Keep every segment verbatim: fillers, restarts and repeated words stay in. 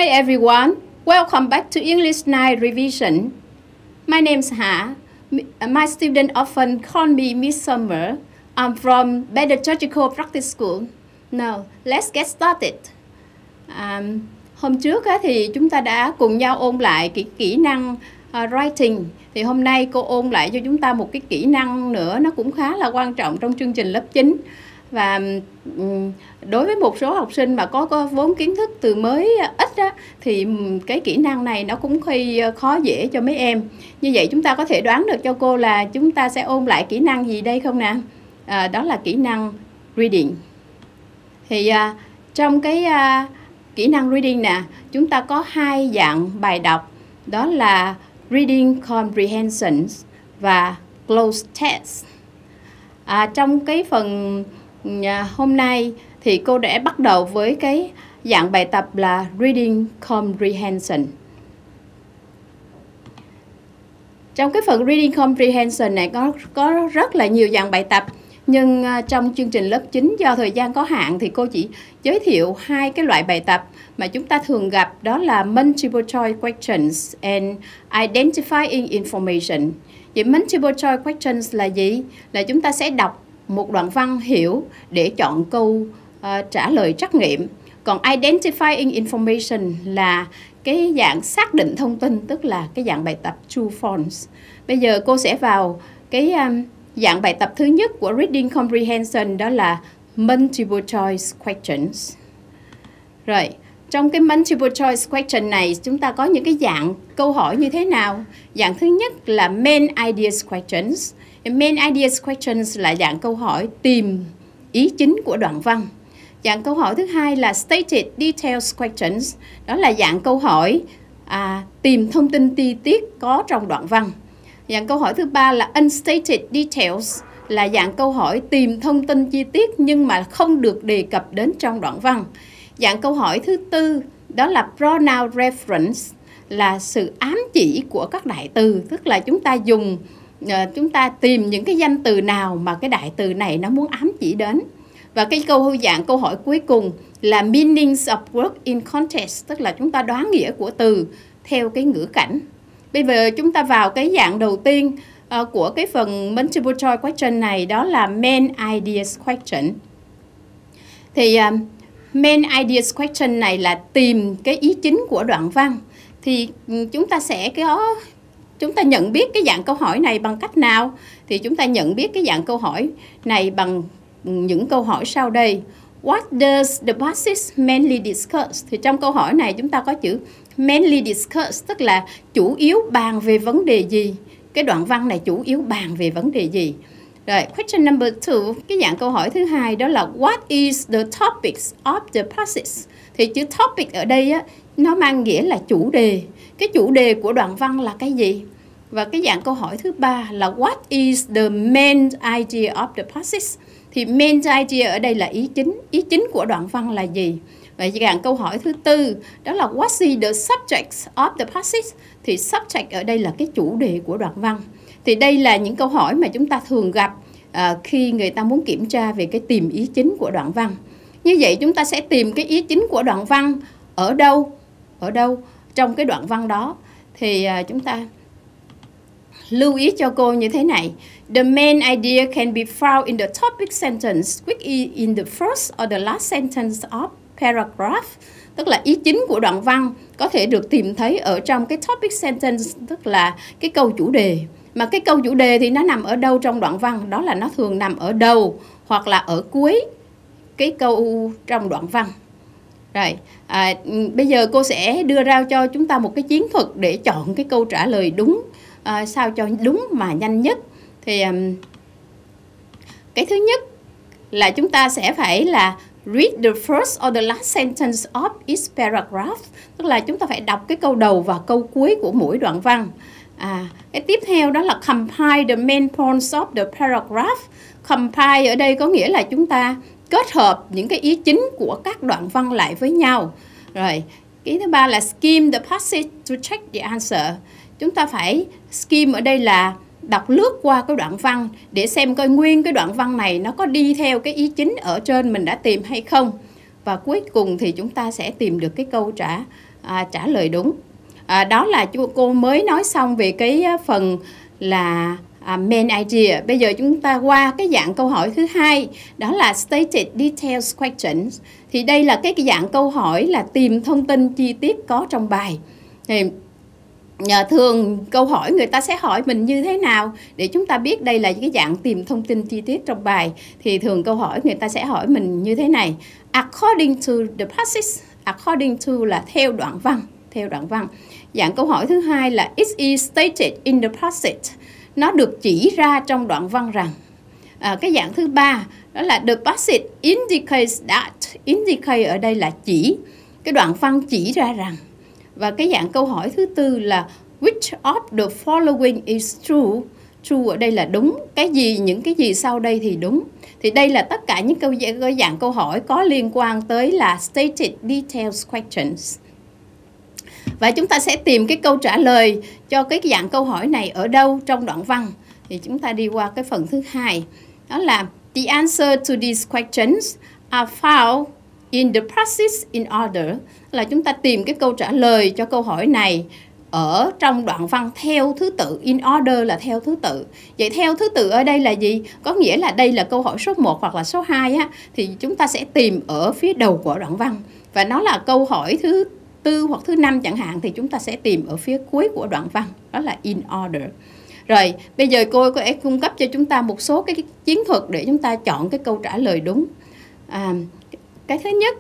Hi everyone, welcome back to English nine revision. My name's Ha. My students often call me Miss Summer. I'm from Pedagogical Practice School. Now, let's get started. Um, hôm trước á, thì chúng ta đã cùng nhau ôn lại cái kỹ năng uh, writing. Thì hôm nay cô ôn lại cho chúng ta một cái kỹ năng nữa, nó cũng khá là quan trọng trong chương trình lớp chín. Và um, đối với một số học sinh mà có, có vốn kiến thức từ mới ít á, thì cái kỹ năng này nó cũng hơi khó dễ cho mấy em. Như vậy chúng ta có thể đoán được cho cô là chúng ta sẽ ôn lại kỹ năng gì đây không nè? À, đó là kỹ năng reading. Thì uh, trong cái uh, kỹ năng reading nè, chúng ta có hai dạng bài đọc, đó là reading comprehension và closed text. À, trong cái phần à, hôm nay thì cô đã bắt đầu với cái dạng bài tập là reading comprehension. Trong cái phần reading comprehension này có, có rất là nhiều dạng bài tập. Nhưng uh, trong chương trình lớp chín do thời gian có hạn thì cô chỉ giới thiệu hai cái loại bài tập mà chúng ta thường gặp, đó là multiple choice questions and identifying information. Vậy multiple choice questions là gì? Là chúng ta sẽ đọc một đoạn văn hiểu để chọn câu uh, trả lời trắc nghiệm. Còn identifying information là cái dạng xác định thông tin, tức là cái dạng bài tập true false. Bây giờ cô sẽ vào cái um, dạng bài tập thứ nhất của reading comprehension, đó là multiple choice questions. Rồi, trong cái multiple choice question này chúng ta có những cái dạng câu hỏi như thế nào? Dạng thứ nhất là main ideas questions. Main ideas questions là dạng câu hỏi tìm ý chính của đoạn văn. Dạng câu hỏi thứ hai là stated details questions. Đó là dạng câu hỏi à, tìm thông tin chi tiết có trong đoạn văn. Dạng câu hỏi thứ ba là unstated details, là dạng câu hỏi tìm thông tin chi tiết nhưng mà không được đề cập đến trong đoạn văn. Dạng câu hỏi thứ tư đó là pronoun reference, là sự ám chỉ của các đại từ, tức là chúng ta dùng uh, chúng ta tìm những cái danh từ nào mà cái đại từ này nó muốn ám chỉ đến. Và cái câu dạng câu hỏi cuối cùng là meanings of word in context, tức là chúng ta đoán nghĩa của từ theo cái ngữ cảnh. Bây giờ chúng ta vào cái dạng đầu tiên uh, của cái phần multiple choice question này, đó là main ideas question. Thì uh, main ideas question này là tìm cái ý chính của đoạn văn. Thì um, chúng ta sẽ có chúng ta nhận biết cái dạng câu hỏi này bằng cách nào? Thì chúng ta nhận biết cái dạng câu hỏi này bằng những câu hỏi sau đây. What does the passage mainly discuss? Thì trong câu hỏi này chúng ta có chữ mainly discuss, tức là chủ yếu bàn về vấn đề gì? Cái đoạn văn này chủ yếu bàn về vấn đề gì? Rồi, question number two, cái dạng câu hỏi thứ hai đó là what is the topics of the passage? Thì chữ topic ở đây á, nó mang nghĩa là chủ đề. Cái chủ đề của đoạn văn là cái gì? Và cái dạng câu hỏi thứ ba là what is the main idea of the passage? Thì main idea ở đây là ý chính. Ý chính của đoạn văn là gì? Và dạng câu hỏi thứ tư đó là what is the subject of the passage? Thì subject ở đây là cái chủ đề của đoạn văn. Thì đây là những câu hỏi mà chúng ta thường gặp uh, khi người ta muốn kiểm tra về cái tìm ý chính của đoạn văn. Như vậy chúng ta sẽ tìm cái ý chính của đoạn văn ở đâu? Ở đâu trong cái đoạn văn đó? Thì uh, chúng ta lưu ý cho cô như thế này. The main idea can be found in the topic sentence, which is in the first or the last sentence of paragraph. Tức là ý chính của đoạn văn có thể được tìm thấy ở trong cái topic sentence, tức là cái câu chủ đề. Mà cái câu chủ đề thì nó nằm ở đâu trong đoạn văn? Đó là nó thường nằm ở đầu hoặc là ở cuối cái câu trong đoạn văn. Rồi, à, bây giờ cô sẽ đưa ra cho chúng ta một cái chiến thuật để chọn cái câu trả lời đúng, à, sao cho đúng mà nhanh nhất. Thì um, cái thứ nhất là chúng ta sẽ phải là read the first or the last sentence of each paragraph, tức là chúng ta phải đọc cái câu đầu và câu cuối của mỗi đoạn văn. À, cái tiếp theo đó là compile the main points of the paragraph. Compile ở đây có nghĩa là chúng ta kết hợp những cái ý chính của các đoạn văn lại với nhau. Rồi, cái thứ ba là skim the passage to check the answer. Chúng ta phải skim ở đây là đọc lướt qua cái đoạn văn để xem coi nguyên cái đoạn văn này nó có đi theo cái ý chính ở trên mình đã tìm hay không. Và cuối cùng thì chúng ta sẽ tìm được cái câu trả à, trả lời đúng. À, đó là cô mới nói xong về cái phần là à, main idea. Bây giờ chúng ta qua cái dạng câu hỏi thứ hai, đó là stated details questions. Thì đây là cái dạng câu hỏi là tìm thông tin chi tiết có trong bài. Thì thường câu hỏi người ta sẽ hỏi mình như thế nào để chúng ta biết đây là cái dạng tìm thông tin chi tiết trong bài. Thì thường câu hỏi người ta sẽ hỏi mình như thế này: according to the passage. According to là theo đoạn văn, theo đoạn văn. Dạng câu hỏi thứ hai là it is stated in the passage. Nó được chỉ ra trong đoạn văn rằng. À, cái dạng thứ ba đó là the passage indicates that. Indicate ở đây là chỉ, cái đoạn văn chỉ ra rằng. Và cái dạng câu hỏi thứ tư là which of the following is true. True ở đây là đúng, cái gì, những cái gì sau đây thì đúng. Thì đây là tất cả những câu dạng câu hỏi có liên quan tới là stated details questions. Và chúng ta sẽ tìm cái câu trả lời cho cái dạng câu hỏi này ở đâu trong đoạn văn. Thì chúng ta đi qua cái phần thứ hai. Đó là the answer to these questions are found in the passage in order. Là chúng ta tìm cái câu trả lời cho câu hỏi này ở trong đoạn văn theo thứ tự. In order là theo thứ tự. Vậy theo thứ tự ở đây là gì? Có nghĩa là đây là câu hỏi số một hoặc là số hai á, thì chúng ta sẽ tìm ở phía đầu của đoạn văn. Và nó là câu hỏi thứ tư hoặc thứ năm chẳng hạn, thì chúng ta sẽ tìm ở phía cuối của đoạn văn. Đó là in order. Rồi, bây giờ cô có thể cung cấp cho chúng ta một số cái chiến thuật để chúng ta chọn cái câu trả lời đúng. À, cái thứ nhất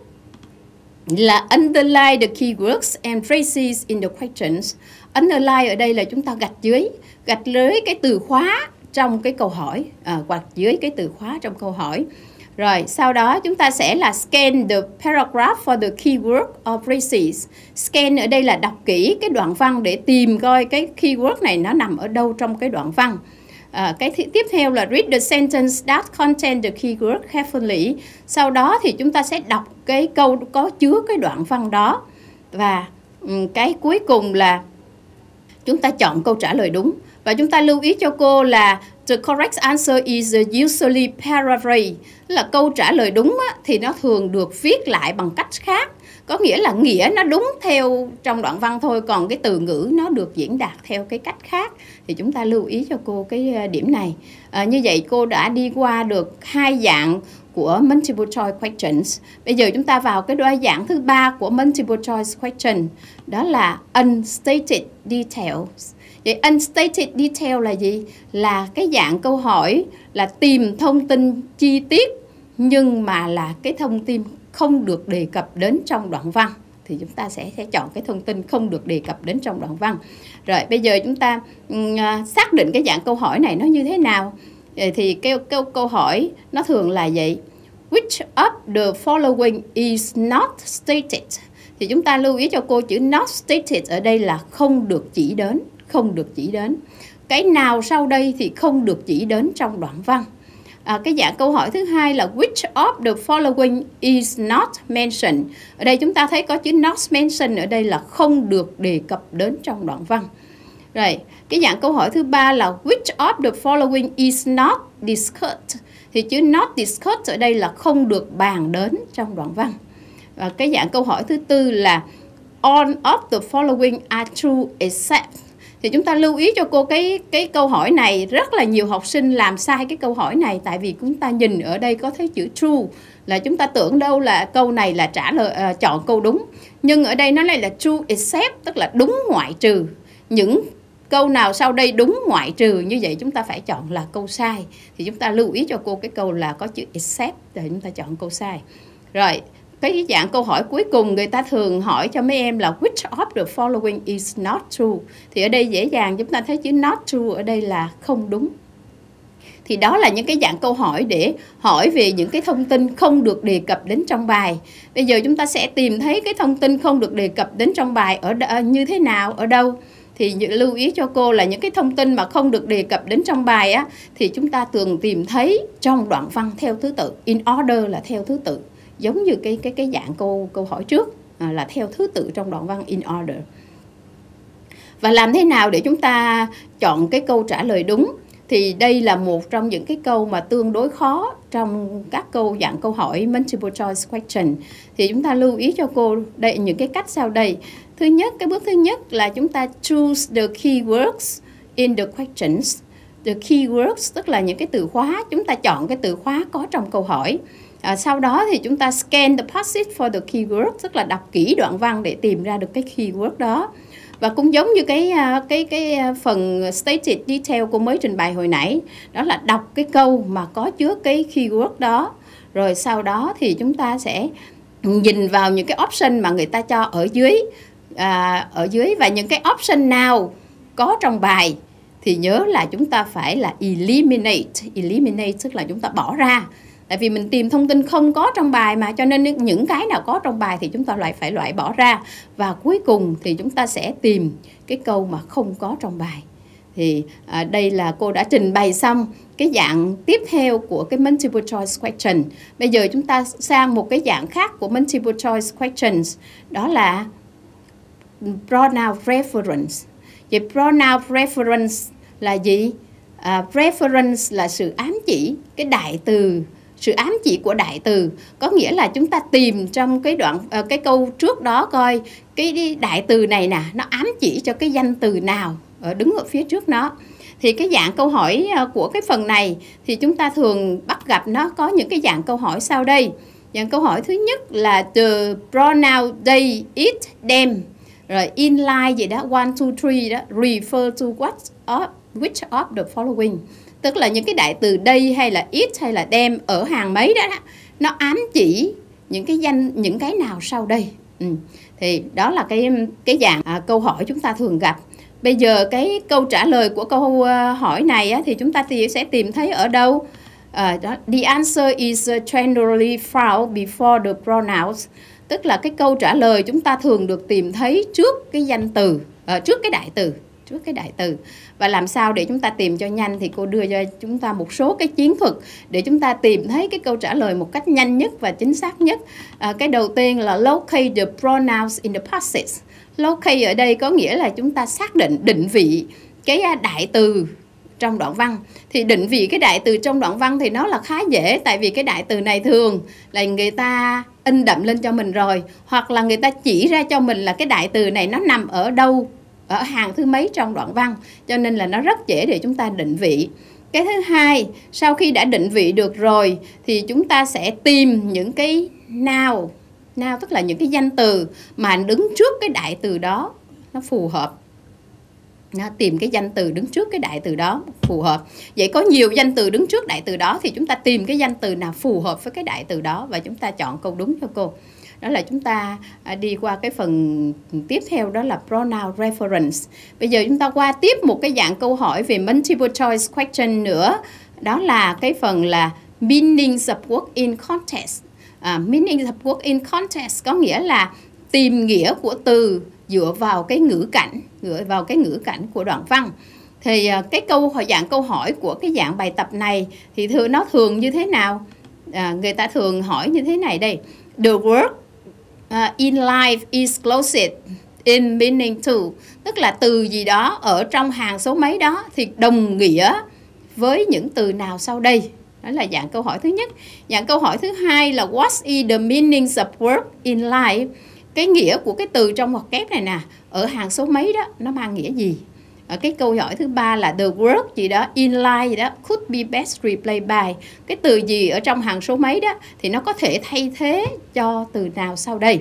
là underline the keywords and phrases in the questions. Underline ở đây là chúng ta gạch dưới, gạch dưới cái từ khóa trong cái câu hỏi, à, hoặc dưới cái từ khóa trong câu hỏi. Rồi, sau đó chúng ta sẽ là scan the paragraph for the keyword or phrases. Scan ở đây là đọc kỹ cái đoạn văn để tìm coi cái keyword này nó nằm ở đâu trong cái đoạn văn. À, cái tiếp theo là read the sentence that contain the keyword carefully. Sau đó thì chúng ta sẽ đọc cái câu có chứa cái đoạn văn đó. Và um, cái cuối cùng là chúng ta chọn câu trả lời đúng. Và chúng ta lưu ý cho cô là the correct answer is usually paraphrased. Là câu trả lời đúng á, thì nó thường được viết lại bằng cách khác. Có nghĩa là nghĩa nó đúng theo trong đoạn văn thôi, còn cái từ ngữ nó được diễn đạt theo cái cách khác. Thì chúng ta lưu ý cho cô cái điểm này. À, như vậy cô đã đi qua được hai dạng của multiple choice questions. Bây giờ chúng ta vào cái đôi dạng thứ ba của multiple choice question, đó là unstated details. Vậy unstated detail là gì? Là cái dạng câu hỏi là tìm thông tin chi tiết nhưng mà là cái thông tin không được đề cập đến trong đoạn văn. Thì chúng ta sẽ, sẽ chọn cái thông tin không được đề cập đến trong đoạn văn. Rồi bây giờ chúng ta um, xác định cái dạng câu hỏi này nó như thế nào. Thì cái câu, câu hỏi nó thường là vậy: which of the following is not stated. Thì chúng ta lưu ý cho cô chữ not stated ở đây là không được chỉ đến. Không được chỉ đến. Cái nào sau đây thì không được chỉ đến trong đoạn văn. À, cái dạng câu hỏi thứ hai là which of the following is not mentioned. Ở đây chúng ta thấy có chữ not mentioned ở đây là không được đề cập đến trong đoạn văn. Rồi, cái dạng câu hỏi thứ ba là which of the following is not discussed. Thì chữ not discussed ở đây là không được bàn đến trong đoạn văn. Và cái dạng câu hỏi thứ tư là all of the following are true except. Thì chúng ta lưu ý cho cô cái cái câu hỏi này, rất là nhiều học sinh làm sai cái câu hỏi này, tại vì chúng ta nhìn ở đây có thấy chữ true là chúng ta tưởng đâu là câu này là trả lời uh, chọn câu đúng, nhưng ở đây nó lại là true except, tức là đúng ngoại trừ. Những câu nào sau đây đúng ngoại trừ, như vậy chúng ta phải chọn là câu sai. Thì chúng ta lưu ý cho cô cái câu là có chữ except để chúng ta chọn câu sai. Rồi, cái dạng câu hỏi cuối cùng người ta thường hỏi cho mấy em là which of the following is not true. Thì ở đây dễ dàng chúng ta thấy chữ not true ở đây là không đúng. Thì đó là những cái dạng câu hỏi để hỏi về những cái thông tin không được đề cập đến trong bài. Bây giờ chúng ta sẽ tìm thấy cái thông tin không được đề cập đến trong bài ở đ- như thế nào, ở đâu. Thì lưu ý cho cô là những cái thông tin mà không được đề cập đến trong bài á, thì chúng ta thường tìm thấy trong đoạn văn theo thứ tự. In order là theo thứ tự. Giống như cái cái cái dạng câu câu hỏi trước à, là theo thứ tự trong đoạn văn in order. Và làm thế nào để chúng ta chọn cái câu trả lời đúng? thì đây là một trong những cái câu mà tương đối khó trong các câu dạng câu hỏi multiple choice question. Thì chúng ta lưu ý cho cô đây những cái cách sau đây. Thứ nhất, cái bước thứ nhất là chúng ta choose the keywords in the questions. The keywords tức là những cái từ khóa, chúng ta chọn cái từ khóa có trong câu hỏi. À, sau đó thì chúng ta scan the passage for the keyword, tức là đọc kỹ đoạn văn để tìm ra được cái keyword đó. Và cũng giống như cái cái cái phần stated detail cô mới trình bày hồi nãy, đó là đọc cái câu mà có chứa cái keyword đó. Rồi sau đó thì chúng ta sẽ nhìn vào những cái option mà người ta cho ở dưới, à, ở dưới và những cái option nào có trong bài thì nhớ là chúng ta phải là eliminate. Eliminate tức là chúng ta bỏ ra. Tại vì mình tìm thông tin không có trong bài mà, cho nên những cái nào có trong bài thì chúng ta lại phải loại bỏ ra. Và cuối cùng thì chúng ta sẽ tìm cái câu mà không có trong bài. Thì à, đây là cô đã trình bày xong cái dạng tiếp theo của cái multiple choice question. Bây giờ chúng ta sang một cái dạng khác của multiple choice questions, đó là pronoun reference. Vậy pronoun reference là gì? À, reference là sự ám chỉ, cái đại từ, sự ám chỉ của đại từ. Có nghĩa là chúng ta tìm trong cái đoạn uh, cái câu trước đó coi cái đại từ này nè, nó ám chỉ cho cái danh từ nào ở đứng ở phía trước nó. Thì cái dạng câu hỏi uh, của cái phần này thì chúng ta thường bắt gặp nó có những cái dạng câu hỏi sau đây. Dạng câu hỏi thứ nhất là the pronoun they, it, them. Rồi inline gì đó, one, two, three đó, refer to what of, which of the following. Tức là những cái đại từ đây hay là it hay là them ở hàng mấy đó, đó nó ám chỉ những cái danh, những cái nào sau đây. Ừ. Thì đó là cái cái dạng à, câu hỏi chúng ta thường gặp. Bây giờ cái câu trả lời của câu uh, hỏi này á, thì chúng ta thì sẽ tìm thấy ở đâu? À, đó, the answer is generally found before the pronouns. Tức là cái câu trả lời chúng ta thường được tìm thấy trước cái danh từ, uh, trước cái đại từ. Trước cái đại từ. Và làm sao để chúng ta tìm cho nhanh thì cô đưa cho chúng ta một số cái chiến thuật để chúng ta tìm thấy cái câu trả lời một cách nhanh nhất và chính xác nhất. À, cái đầu tiên là locate the pronouns in the passage. Locate ở đây có nghĩa là chúng ta xác định, định vị cái đại từ trong đoạn văn. Thì định vị cái đại từ trong đoạn văn thì nó là khá dễ, tại vì cái đại từ này thường là người ta in đậm lên cho mình rồi, hoặc là người ta chỉ ra cho mình là cái đại từ này nó nằm ở đâu, ở hàng thứ mấy trong đoạn văn, cho nên là nó rất dễ để chúng ta định vị. Cái thứ hai, sau khi đã định vị được rồi thì chúng ta sẽ tìm những cái noun, noun tức là những cái danh từ mà đứng trước cái đại từ đó nó phù hợp. Nó tìm cái danh từ đứng trước cái đại từ đó phù hợp. Vậy có nhiều danh từ đứng trước đại từ đó thì chúng ta tìm cái danh từ nào phù hợp với cái đại từ đó và chúng ta chọn câu đúng cho cô. Đó là chúng ta đi qua cái phần tiếp theo, đó là pronoun reference. Bây giờ chúng ta qua tiếp một cái dạng câu hỏi về multiple choice question nữa. Đó là cái phần là meanings of word in context. À, meanings of word in context có nghĩa là tìm nghĩa của từ dựa vào cái ngữ cảnh, dựa vào cái ngữ cảnh của đoạn văn. Thì cái câu hỏi dạng câu hỏi của cái dạng bài tập này thì thường nó thường như thế nào? À, người ta thường hỏi như thế này đây. The word uh, in life is closest in meaning to. Tức là từ gì đó ở trong hàng số mấy đó thì đồng nghĩa với những từ nào sau đây? Đó là dạng câu hỏi thứ nhất. Dạng câu hỏi thứ hai là what is the meanings of word in life? Cái nghĩa của cái từ trong ngoặc kép này nè, ở hàng số mấy đó, nó mang nghĩa gì? Ở cái câu hỏi thứ ba là the word gì đó, in line gì đó, could be best replaced by. Cái từ gì ở trong hàng số mấy đó, thì nó có thể thay thế cho từ nào sau đây?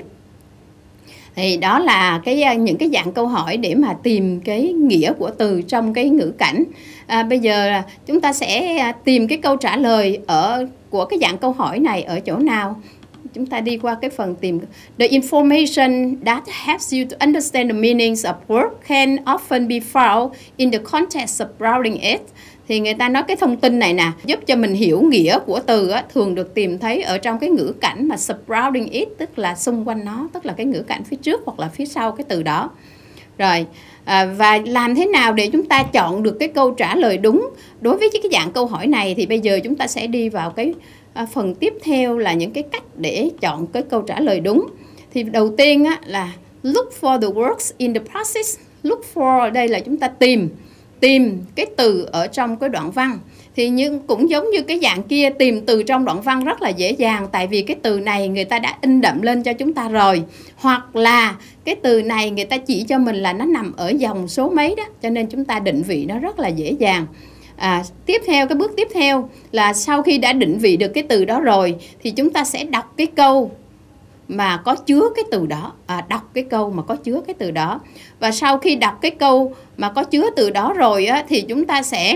Thì đó là cái những cái dạng câu hỏi để mà tìm cái nghĩa của từ trong cái ngữ cảnh. À, bây giờ chúng ta sẽ tìm cái câu trả lời ở của cái dạng câu hỏi này ở chỗ nào? Chúng ta đi qua cái phần tìm. The information that helps you to understand the meanings of word can often be found in the context of surrounding it. Thì người ta nói cái thông tin này nè, giúp cho mình hiểu nghĩa của từ á, thường được tìm thấy ở trong cái ngữ cảnh mà surrounding it, tức là xung quanh nó, tức là cái ngữ cảnh phía trước hoặc là phía sau cái từ đó. Rồi, à, và làm thế nào để chúng ta chọn được cái câu trả lời đúng? Đối với cái dạng câu hỏi này thì bây giờ chúng ta sẽ đi vào cái à, phần tiếp theo là những cái cách để chọn cái câu trả lời đúng. Thì đầu tiên á, là look for the words in the process. Look for ở đây là chúng ta tìm tìm cái từ ở trong cái đoạn văn. Thì nhưng cũng giống như cái dạng kia, tìm từ trong đoạn văn rất là dễ dàng, tại vì cái từ này người ta đã in đậm lên cho chúng ta rồi, hoặc là cái từ này người ta chỉ cho mình là nó nằm ở dòng số mấy đó, cho nên chúng ta định vị nó rất là dễ dàng. À, tiếp theo, cái bước tiếp theo là sau khi đã định vị được cái từ đó rồi thì chúng ta sẽ đọc cái câu mà có chứa cái từ đó, à, đọc cái câu mà có chứa cái từ đó. Và sau khi đọc cái câu mà có chứa từ đó rồi á, thì chúng ta sẽ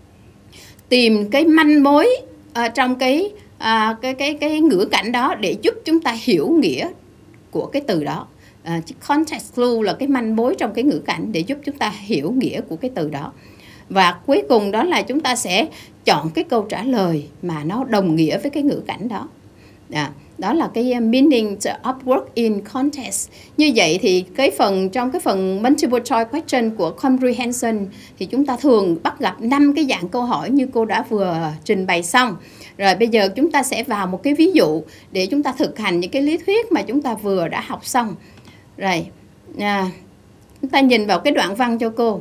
tìm cái manh mối à, trong cái, à, cái cái cái ngữ cảnh đó để giúp chúng ta hiểu nghĩa của cái từ đó. À, context clue là cái manh mối trong cái ngữ cảnh để giúp chúng ta hiểu nghĩa của cái từ đó. Và cuối cùng đó là chúng ta sẽ chọn cái câu trả lời mà nó đồng nghĩa với cái ngữ cảnh đó. À, đó là cái meaning of word in context. Như vậy thì cái phần trong cái phần multiple choice question của comprehension thì chúng ta thường bắt gặp năm cái dạng câu hỏi như cô đã vừa trình bày xong. Rồi bây giờ chúng ta sẽ vào một cái ví dụ để chúng ta thực hành những cái lý thuyết mà chúng ta vừa đã học xong. Rồi, à, chúng ta nhìn vào cái đoạn văn cho cô.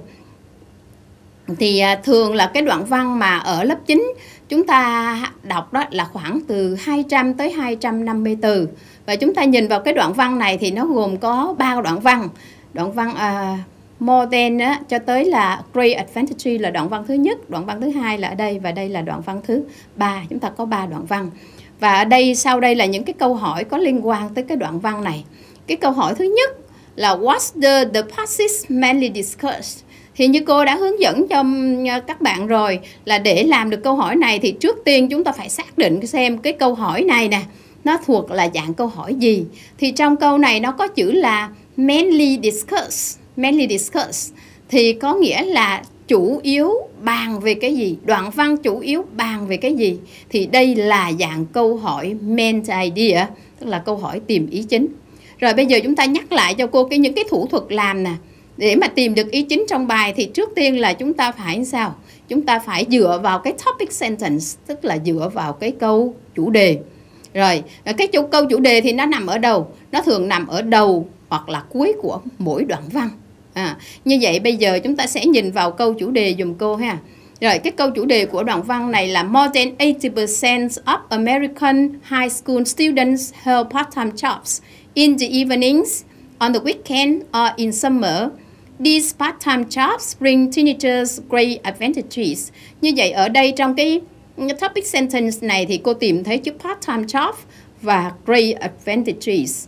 Thì à, thường là cái đoạn văn mà ở lớp chín chúng ta đọc đó là khoảng từ hai trăm tới hai trăm năm mươi từ. Và chúng ta nhìn vào cái đoạn văn này thì nó gồm có ba đoạn văn. Đoạn văn uh, more than á, cho tới là great advantage là đoạn văn thứ nhất, đoạn văn thứ hai là ở đây, và đây là đoạn văn thứ ba. Chúng ta có ba đoạn văn. Và ở đây sau đây là những cái câu hỏi có liên quan tới cái đoạn văn này. Cái câu hỏi thứ nhất là what's the the passage mainly discussed? Thì như cô đã hướng dẫn cho các bạn rồi, là để làm được câu hỏi này thì trước tiên chúng ta phải xác định xem cái câu hỏi này nè, nó thuộc là dạng câu hỏi gì. Thì trong câu này nó có chữ là mainly discuss. Mainly discuss thì có nghĩa là chủ yếu bàn về cái gì, đoạn văn chủ yếu bàn về cái gì. Thì đây là dạng câu hỏi main idea, tức là câu hỏi tìm ý chính. Rồi bây giờ chúng ta nhắc lại cho cô cái những cái thủ thuật làm nè. Để mà tìm được ý chính trong bài thì trước tiên là chúng ta phải sao? Chúng ta phải dựa vào cái topic sentence, tức là dựa vào cái câu chủ đề. Rồi, cái câu chủ đề thì nó nằm ở đâu? Nó thường nằm ở đầu hoặc là cuối của mỗi đoạn văn. À, như vậy bây giờ chúng ta sẽ nhìn vào câu chủ đề dùm cô ha. Rồi, cái câu chủ đề của đoạn văn này là more than eighty percent of American high school students have part-time jobs in the evenings, on the weekend or in summer. These part-time jobs bring teenagers great advantages. Như vậy ở đây trong cái topic sentence này thì cô tìm thấy chữ part-time job và great advantages.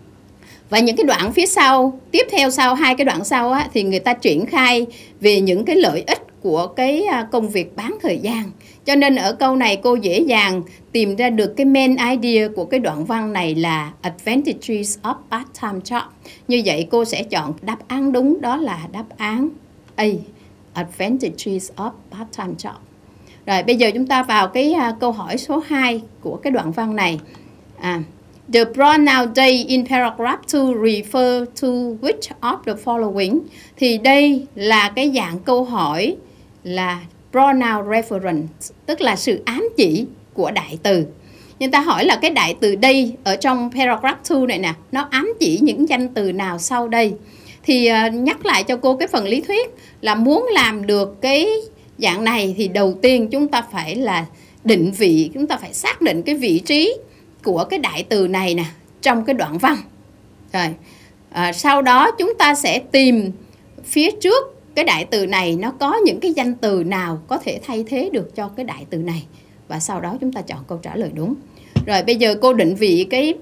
Và những cái đoạn phía sau, tiếp theo sau hai cái đoạn sau á, thì người ta triển khai về những cái lợi ích của cái công việc bán thời gian. Cho nên ở câu này cô dễ dàng tìm ra được cái main idea của cái đoạn văn này là advantages of part-time job. Như vậy cô sẽ chọn đáp án đúng, đó là đáp án A, advantages of part-time job. Rồi bây giờ chúng ta vào cái uh, câu hỏi số hai của cái đoạn văn này. À, the pronoun they in paragraph two refer to which of the following? Thì đây là cái dạng câu hỏi là pronoun reference, tức là sự ám chỉ của đại từ. Nhưng ta hỏi là cái đại từ đây ở trong paragraph hai này nè, nó ám chỉ những danh từ nào sau đây? Thì uh, nhắc lại cho cô cái phần lý thuyết là muốn làm được cái dạng này thì đầu tiên chúng ta phải là định vị, chúng ta phải xác định cái vị trí của cái đại từ này nè trong cái đoạn văn. Rồi, à, sau đó chúng ta sẽ tìm phía trước cái đại từ này nó có những cái danh từ nào có thể thay thế được cho cái đại từ này. Và sau đó chúng ta chọn câu trả lời đúng. Rồi bây giờ cô định vị cái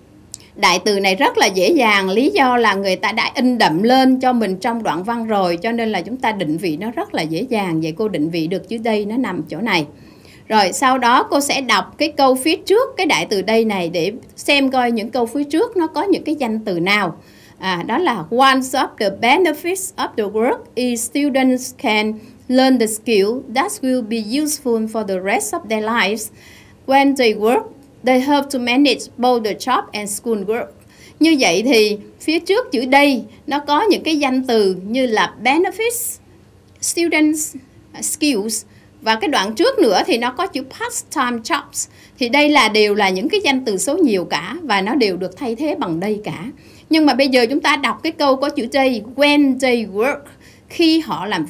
đại từ này rất là dễ dàng. Lý do là người ta đã in đậm lên cho mình trong đoạn văn rồi, cho nên là chúng ta định vị nó rất là dễ dàng. Vậy cô định vị được chứ đây nó nằm chỗ này. Rồi sau đó cô sẽ đọc cái câu phía trước cái đại từ đây này để xem coi những câu phía trước nó có những cái danh từ nào. À, đó là one of the benefits of the work is students can learn the skill that will be useful for the rest of their lives. When they work, they have to manage both the job and school work. Như vậy thì phía trước chữ đây nó có những cái danh từ như là benefits, students, skills. Và cái đoạn trước nữa thì nó có chữ part-time jobs. Thì đây là đều là những cái danh từ số nhiều cả và nó đều được thay thế bằng đây cả. Nhưng mà bây giờ chúng ta đọc cái câu có chữ they, when they work, khi họ làm việc.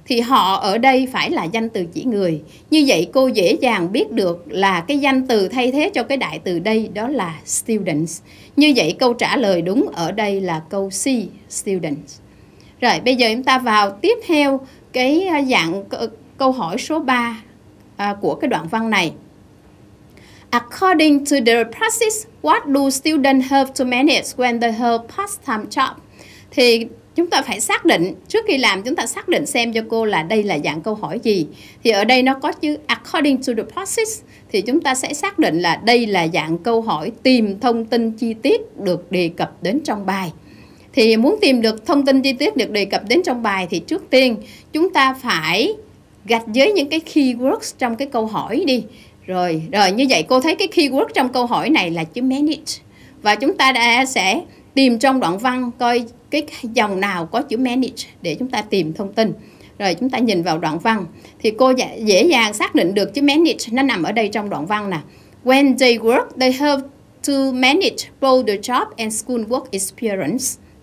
thì họ ở đây phải là danh từ chỉ người. Như vậy cô dễ dàng biết được là cái danh từ thay thế cho cái đại từ đây đó là students. Như vậy câu trả lời đúng ở đây là câu C, students. Rồi bây giờ chúng ta vào tiếp theo cái dạng câu hỏi số ba à, của cái đoạn văn này. According to the process, what do students have to manage when they have part-time job? Thì chúng ta phải xác định, trước khi làm chúng ta xác định xem cho cô là đây là dạng câu hỏi gì. Thì ở đây nó có chữ according to the process, thì chúng ta sẽ xác định là đây là dạng câu hỏi tìm thông tin chi tiết được đề cập đến trong bài. Thì muốn tìm được thông tin chi tiết được đề cập đến trong bài thì trước tiên chúng ta phải gạch dưới những cái keywords trong cái câu hỏi đi. Rồi, rồi như vậy cô thấy cái keyword trong câu hỏi này là chữ manage. Và chúng ta đã sẽ tìm trong đoạn văn coi cái dòng nào có chữ manage để chúng ta tìm thông tin. Rồi chúng ta nhìn vào đoạn văn thì cô dễ dàng xác định được chữ manage nó nằm ở đây trong đoạn văn nè. When they work, they have to manage both the job and school work experience.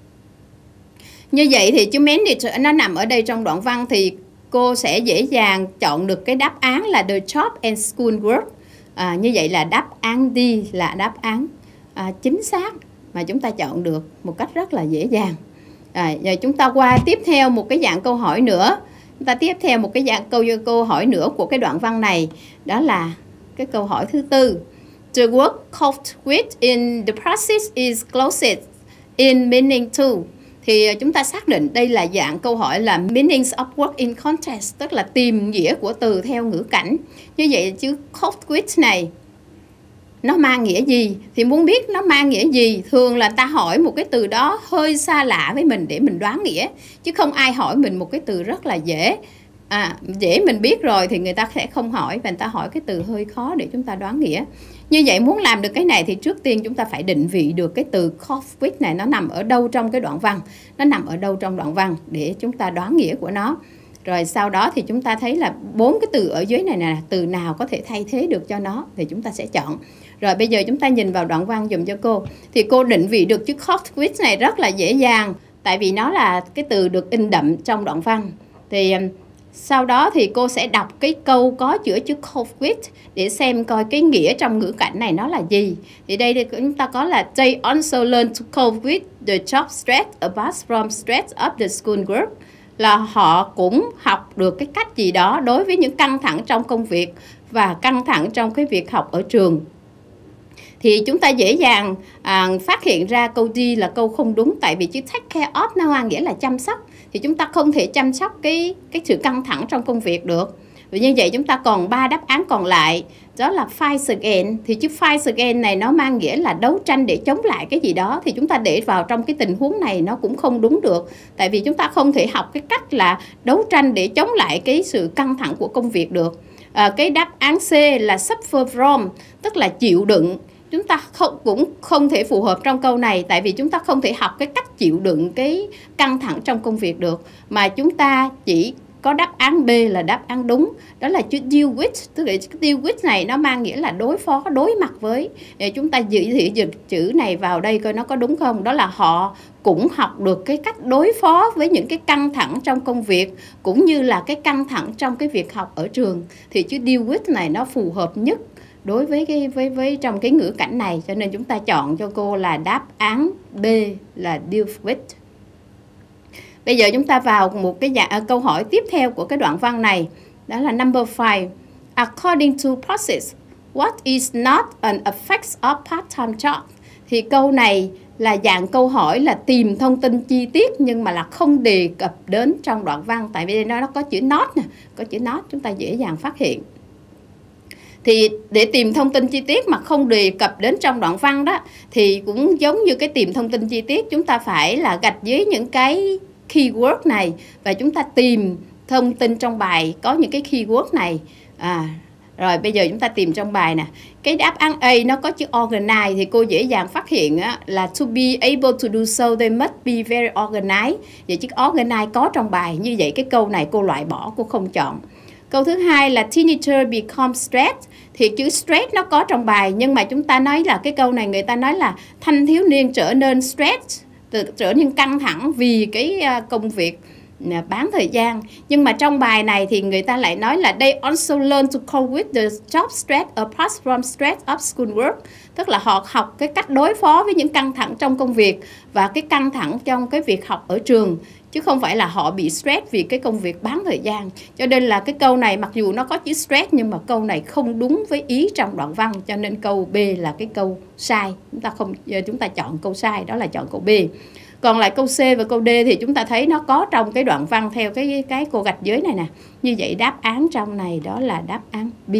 Như vậy thì chữ manage nó nằm ở đây trong đoạn văn thì cô sẽ dễ dàng chọn được cái đáp án là the job and school work. À, như vậy là đáp án D là đáp án à, chính xác mà chúng ta chọn được một cách rất là dễ dàng. À, rồi chúng ta qua tiếp theo một cái dạng câu hỏi nữa. Chúng ta tiếp theo một cái dạng câu câu hỏi nữa của cái đoạn văn này. Đó là cái câu hỏi thứ tư. The word coped with in the process is closest in meaning to. Thì chúng ta xác định đây là dạng câu hỏi là meanings of word in context, tức là tìm nghĩa của từ theo ngữ cảnh. Như vậy chữ coped with này nó mang nghĩa gì? Thì muốn biết nó mang nghĩa gì, thường là ta hỏi một cái từ đó hơi xa lạ với mình để mình đoán nghĩa. Chứ không ai hỏi mình một cái từ rất là dễ. À, dễ mình biết rồi thì người ta sẽ không hỏi, và người ta hỏi cái từ hơi khó để chúng ta đoán nghĩa. Như vậy muốn làm được cái này thì trước tiên chúng ta phải định vị được cái từ coped with này nó nằm ở đâu trong cái đoạn văn. Nó nằm ở đâu trong đoạn văn để chúng ta đoán nghĩa của nó. Rồi sau đó thì chúng ta thấy là bốn cái từ ở dưới này nè, từ nào có thể thay thế được cho nó thì chúng ta sẽ chọn. Rồi bây giờ chúng ta nhìn vào đoạn văn dùm cho cô. Thì cô định vị được chữ coped with này rất là dễ dàng, tại vì nó là cái từ được in đậm trong đoạn văn. Thì sau đó thì cô sẽ đọc cái câu có chữa chữ coped with để xem coi cái nghĩa trong ngữ cảnh này nó là gì. Thì đây thì chúng ta có là they also learn to cope with the job stress apart from stress of the school work. Là họ cũng học được cái cách gì đó đối với những căng thẳng trong công việc và căng thẳng trong cái việc học ở trường. Thì chúng ta dễ dàng à, phát hiện ra câu D là câu không đúng, tại vì chữ take care of nó mang nghĩa là chăm sóc. Thì chúng ta không thể chăm sóc cái, cái sự căng thẳng trong công việc được. Vì như vậy chúng ta còn ba đáp án còn lại, đó là fight again. Thì chữ fight again này nó mang nghĩa là đấu tranh để chống lại cái gì đó. Thì chúng ta để vào trong cái tình huống này nó cũng không đúng được. Tại vì chúng ta không thể học cái cách là đấu tranh để chống lại cái sự căng thẳng của công việc được. À, cái đáp án C là suffer from, tức là chịu đựng. Chúng ta không, cũng không thể phù hợp trong câu này, tại vì chúng ta không thể học cái cách chịu đựng cái căng thẳng trong công việc được, mà chúng ta chỉ có đáp án B là đáp án đúng, đó là chữ deal with. Tức là chữ deal with này nó mang nghĩa là đối phó, đối mặt với. Để chúng ta dự thị dịch chữ này vào đây coi nó có đúng không. Đó là họ cũng học được cái cách đối phó với những cái căng thẳng trong công việc, cũng như là cái căng thẳng trong cái việc học ở trường. Thì chữ deal with này nó phù hợp nhất đối với cái với với trong cái ngữ cảnh này, cho nên chúng ta chọn cho cô là đáp án B là deal with. Bây giờ chúng ta vào một cái dạng câu hỏi tiếp theo của cái đoạn văn này, đó là number five. According to process, what is not an effect of part-time job? Thì câu này là dạng câu hỏi là tìm thông tin chi tiết nhưng mà là không đề cập đến trong đoạn văn, tại vì nó nó có chữ not nè, có chữ not chúng ta dễ dàng phát hiện. Thì để tìm thông tin chi tiết mà không đề cập đến trong đoạn văn đó, thì cũng giống như cái tìm thông tin chi tiết, chúng ta phải là gạch dưới những cái keyword này và chúng ta tìm thông tin trong bài có những cái keyword này. À, rồi bây giờ chúng ta tìm trong bài nè. Cái đáp án A nó có chữ organize thì cô dễ dàng phát hiện á, là to be able to do so they must be very organized. Vậy chữ organize có trong bài, như vậy cái câu này cô loại bỏ, cô không chọn. Câu thứ hai là teenager become stressed. Thì chữ stress nó có trong bài, nhưng mà chúng ta nói là cái câu này người ta nói là thanh thiếu niên trở nên stress, trở nên căng thẳng vì cái công việc bán thời gian. Nhưng mà trong bài này thì người ta lại nói là they also learn to cope with the job stress apart from stress of schoolwork. Tức là họ học cái cách đối phó với những căng thẳng trong công việc và cái căng thẳng trong cái việc học ở trường, chứ không phải là họ bị stress vì cái công việc bán thời gian. Cho nên là cái câu này mặc dù nó có chữ stress nhưng mà câu này không đúng với ý trong đoạn văn, cho nên câu B là cái câu sai. Chúng ta không chúng ta chọn câu sai, đó là chọn câu B. Còn lại câu C và câu D thì chúng ta thấy nó có trong cái đoạn văn theo cái cái cô gạch dưới này nè. Như vậy đáp án trong này đó là đáp án B.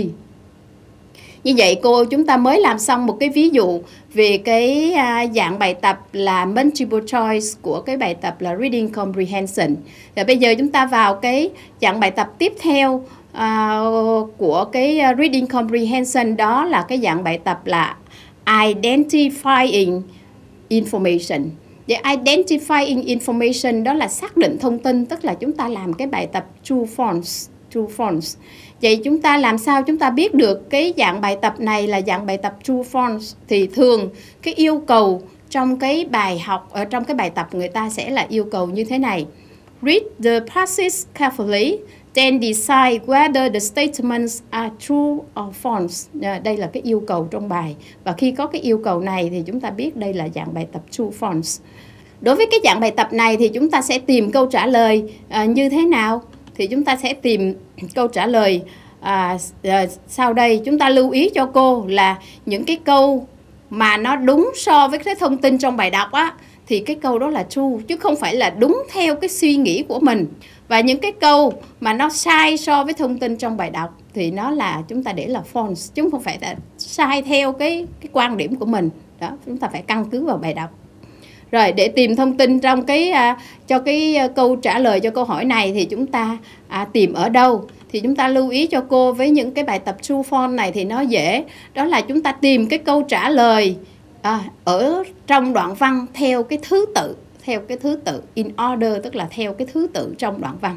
Như vậy cô chúng ta mới làm xong một cái ví dụ về cái à, dạng bài tập là multiple choice của cái bài tập là reading comprehension. Và bây giờ chúng ta vào cái dạng bài tập tiếp theo à, của cái reading comprehension, đó là cái dạng bài tập là identifying information. Để identifying information đó là xác định thông tin, tức là chúng ta làm cái bài tập true false, true false. Vậy chúng ta làm sao chúng ta biết được cái dạng bài tập này là dạng bài tập true false? Thì thường cái yêu cầu trong cái bài học, ở trong cái bài tập người ta sẽ là yêu cầu như thế này: read the passage carefully, then decide whether the statements are true or false. Đây là cái yêu cầu trong bài. Và khi có cái yêu cầu này thì chúng ta biết đây là dạng bài tập true false. Đối với cái dạng bài tập này thì chúng ta sẽ tìm câu trả lời à, như thế nào? Thì chúng ta sẽ tìm câu trả lời à, à, sau đây. Chúng ta lưu ý cho cô là những cái câu mà nó đúng so với cái thông tin trong bài đọc á, thì cái câu đó là true, chứ không phải là đúng theo cái suy nghĩ của mình. Và những cái câu mà nó sai so với thông tin trong bài đọc thì nó là chúng ta để là false, chứ không phải là sai theo cái, cái quan điểm của mình. Đó, chúng ta phải căn cứ vào bài đọc. Rồi để tìm thông tin trong cái à, cho cái câu trả lời cho câu hỏi này thì chúng ta à, tìm ở đâu? Thì chúng ta lưu ý cho cô với những cái bài tập true false này thì nó dễ. Đó là chúng ta tìm cái câu trả lời à, ở trong đoạn văn theo cái thứ tự, theo cái thứ tự in order, tức là theo cái thứ tự trong đoạn văn.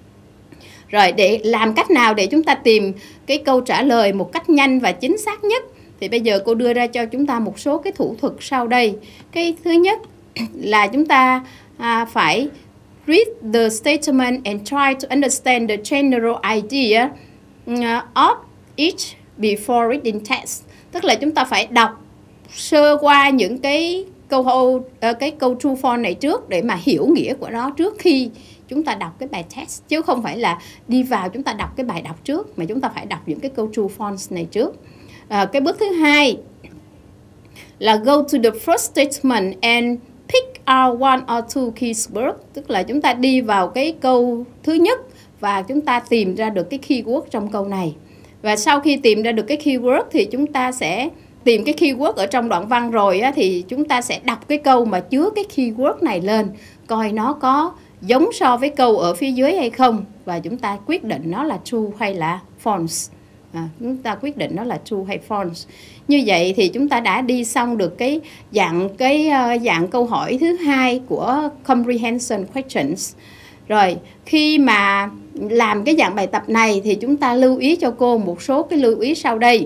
Rồi để làm cách nào để chúng ta tìm cái câu trả lời một cách nhanh và chính xác nhất? Thì bây giờ cô đưa ra cho chúng ta một số cái thủ thuật sau đây. Cái thứ nhất là chúng ta à, phải read the statement and try to understand the general idea of each before reading text. Tức là chúng ta phải đọc sơ qua những cái câu cái câu true false này trước để mà hiểu nghĩa của nó trước khi chúng ta đọc cái bài test, chứ không phải là đi vào chúng ta đọc cái bài đọc trước, mà chúng ta phải đọc những cái câu true false này trước. À, cái bước thứ hai là go to the first statement and pick out one or two keywords, tức là chúng ta đi vào cái câu thứ nhất và chúng ta tìm ra được cái keyword trong câu này. Và sau khi tìm ra được cái keyword thì chúng ta sẽ tìm cái keyword ở trong đoạn văn rồi á, thì chúng ta sẽ đọc cái câu mà chứa cái keyword này lên, coi nó có giống so với câu ở phía dưới hay không, và chúng ta quyết định nó là true hay là false. À, chúng ta quyết định nó là true hay false. Như vậy thì chúng ta đã đi xong được cái dạng cái uh, dạng câu hỏi thứ hai của comprehension questions. Rồi khi mà làm cái dạng bài tập này thì chúng ta lưu ý cho cô một số cái lưu ý sau đây.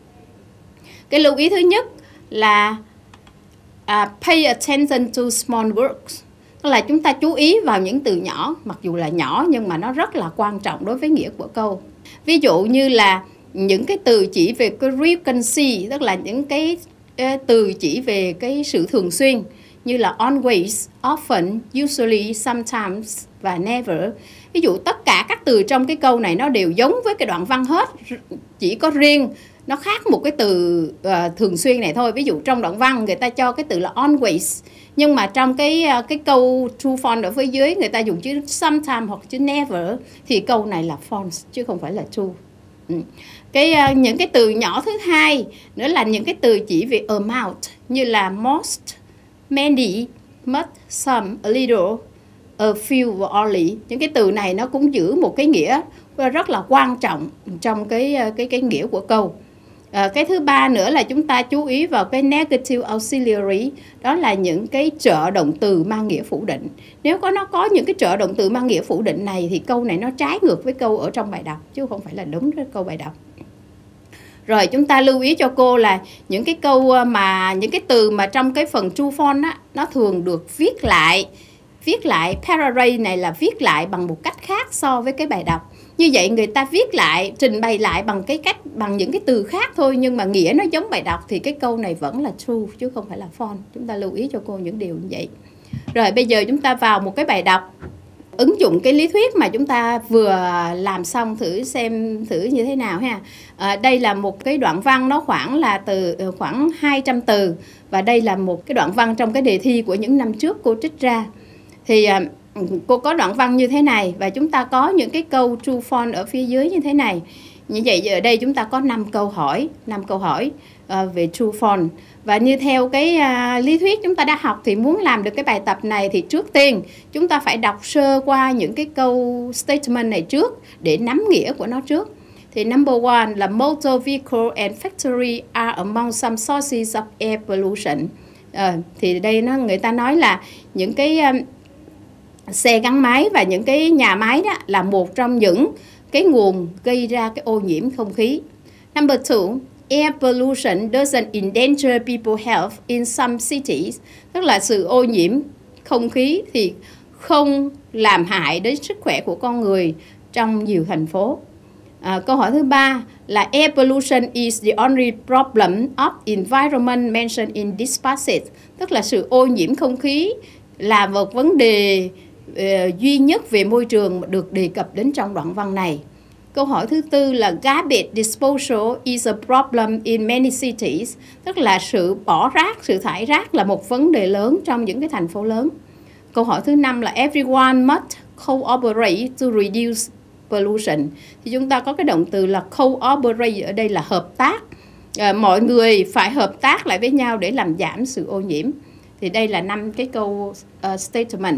Cái lưu ý thứ nhất là uh, pay attention to small words, tức là chúng ta chú ý vào những từ nhỏ, mặc dù là nhỏ nhưng mà nó rất là quan trọng đối với nghĩa của câu. Ví dụ như là những cái từ chỉ về cái frequency, tức là những cái từ chỉ về cái sự thường xuyên, như là always, often, usually, sometimes và never. Ví dụ tất cả các từ trong cái câu này nó đều giống với cái đoạn văn hết, chỉ có riêng nó khác một cái từ uh, thường xuyên này thôi. Ví dụ trong đoạn văn người ta cho cái từ là always, nhưng mà trong cái uh, cái câu true false ở phía dưới người ta dùng chữ sometimes hoặc chữ never, thì câu này là false chứ không phải là true. Ừ. Cái uh, những cái từ nhỏ thứ hai nữa là những cái từ chỉ về amount, như là most, many, much, some, a little, a few và only. Những cái từ này nó cũng giữ một cái nghĩa rất là quan trọng trong cái cái cái nghĩa của câu. À, cái thứ ba nữa là chúng ta chú ý vào cái negative auxiliary, đó là những cái trợ động từ mang nghĩa phủ định. Nếu có nó có những cái trợ động từ mang nghĩa phủ định này thì câu này nó trái ngược với câu ở trong bài đọc, chứ không phải là đúng với câu bài đọc. Rồi chúng ta lưu ý cho cô là những cái câu mà những cái từ mà trong cái phần true false á, nó thường được viết lại viết lại, paraphrase này là viết lại bằng một cách khác so với cái bài đọc. Như vậy người ta viết lại, trình bày lại bằng cái cách, bằng những cái từ khác thôi, nhưng mà nghĩa nó giống bài đọc thì cái câu này vẫn là true chứ không phải là false. Chúng ta lưu ý cho cô những điều như vậy. Rồi bây giờ chúng ta vào một cái bài đọc, ứng dụng cái lý thuyết mà chúng ta vừa làm xong, thử xem thử như thế nào ha. À, đây là một cái đoạn văn, nó khoảng là từ khoảng hai trăm từ, và đây là một cái đoạn văn trong cái đề thi của những năm trước cô trích ra. Thì à, cô có đoạn văn như thế này, và chúng ta có những cái câu true false ở phía dưới như thế này. Như vậy ở đây chúng ta có năm câu hỏi, năm câu hỏi uh, về true false. Và như theo cái uh, lý thuyết chúng ta đã học thì muốn làm được cái bài tập này thì trước tiên chúng ta phải đọc sơ qua những cái câu statement này trước để nắm nghĩa của nó trước. Thì number one là motor vehicle and factory are among some sources of air pollution. Uh, thì đây nó người ta nói là những cái um, xe gắn máy và những cái nhà máy đó là một trong những cái nguồn gây ra cái ô nhiễm không khí. Number two, air pollution doesn't endanger people's health in some cities. Tức là sự ô nhiễm không khí thì không làm hại đến sức khỏe của con người trong nhiều thành phố. À, câu hỏi thứ ba là air pollution is the only problem of environment mentioned in this passage. Tức là sự ô nhiễm không khí là một vấn đề uh, duy nhất về môi trường được đề cập đến trong đoạn văn này. Câu hỏi thứ tư là garbage disposal is a problem in many cities. Tức là sự bỏ rác, sự thải rác là một vấn đề lớn trong những cái thành phố lớn. Câu hỏi thứ năm là everyone must cooperate to reduce pollution. Thì chúng ta có cái động từ là cooperate ở đây là hợp tác. À, mọi người phải hợp tác lại với nhau để làm giảm sự ô nhiễm. Thì đây là năm cái câu uh, statement.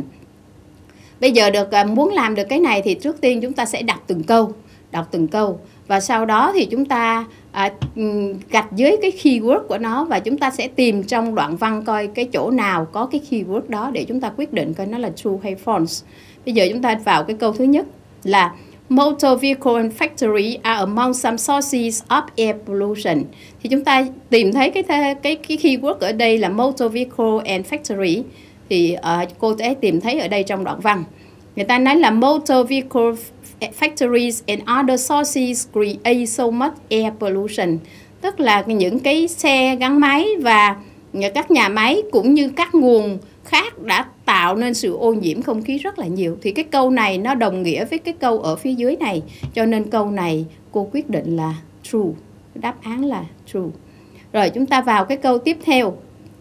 Bây giờ được uh, muốn làm được cái này thì trước tiên chúng ta sẽ đọc từng câu, đọc từng câu và sau đó thì chúng ta à, gạch dưới cái keyword của nó và chúng ta sẽ tìm trong đoạn văn coi cái chỗ nào có cái keyword đó để chúng ta quyết định coi nó là true hay false. Bây giờ chúng ta vào cái câu thứ nhất là motor vehicle and factory are among some sources of air pollution. Thì chúng ta tìm thấy cái cái cái keyword ở đây là motor vehicle and factory. Thì uh, cô sẽ tìm thấy ở đây trong đoạn văn. Người ta nói là motor vehicle factories and other sources create so much air pollution. Tức là những cái xe gắn máy và các nhà máy cũng như các nguồn khác đã tạo nên sự ô nhiễm không khí rất là nhiều. Thì cái câu này nó đồng nghĩa với cái câu ở phía dưới này. Cho nên câu này cô quyết định là true. Đáp án là true. Rồi chúng ta vào cái câu tiếp theo.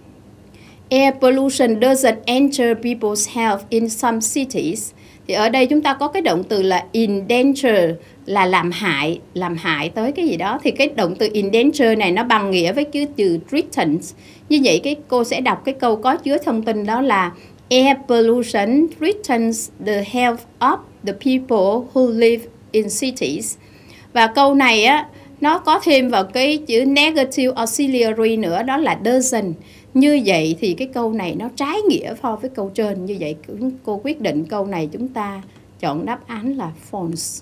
Air pollution doesn't enter people's health in some cities. Thì ở đây chúng ta có cái động từ là endanger là làm hại, làm hại tới cái gì đó. Thì cái động từ endanger này nó bằng nghĩa với cái từ threatens. Như vậy cái cô sẽ đọc cái câu có chứa thông tin đó là air pollution threatens the health of the people who live in cities. Và câu này á nó có thêm vào cái chữ negative auxiliary nữa, đó là doesn't. Như vậy thì cái câu này nó trái nghĩa so với câu trên. Như vậy cô quyết định câu này chúng ta chọn đáp án là false.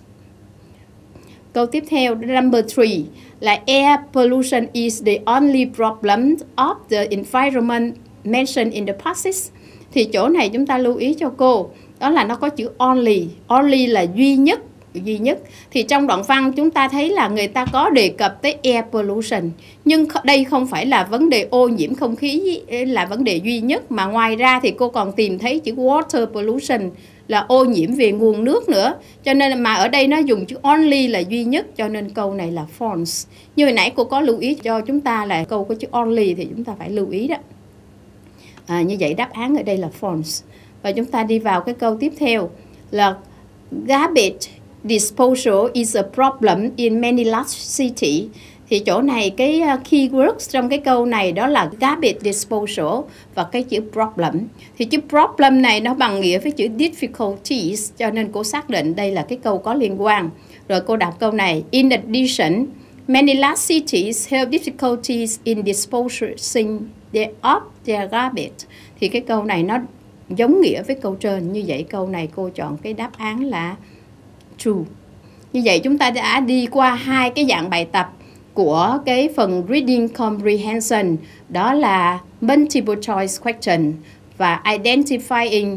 Câu tiếp theo, number three, là air pollution is the only problem of the environment mentioned in the passage. Thì chỗ này chúng ta lưu ý cho cô, đó là nó có chữ only. Only là duy nhất. duy nhất thì trong đoạn văn chúng ta thấy là người ta có đề cập tới air pollution, nhưng đây không phải là vấn đề ô nhiễm không khí là vấn đề duy nhất, mà ngoài ra thì cô còn tìm thấy chữ water pollution là ô nhiễm về nguồn nước nữa, cho nên mà ở đây nó dùng chữ only là duy nhất, cho nên câu này là false. Như hồi nãy cô có lưu ý cho chúng ta là câu có chữ only thì chúng ta phải lưu ý đó. À, như vậy đáp án ở đây là false. Và chúng ta đi vào cái câu tiếp theo là garbage disposal is a problem in many large cities. Thì chỗ này cái keyword trong cái câu này đó là garbage disposal và cái chữ problem. Thì chữ problem này nó bằng nghĩa với chữ difficulties, cho nên cô xác định đây là cái câu có liên quan. Rồi cô đọc câu này. In addition, many large cities have difficulties in disposing of their garbage. Thì cái câu này nó giống nghĩa với câu trên. Như vậy câu này cô chọn cái đáp án là true. Như vậy chúng ta đã đi qua hai cái dạng bài tập của cái phần reading comprehension, đó là multiple choice question và identifying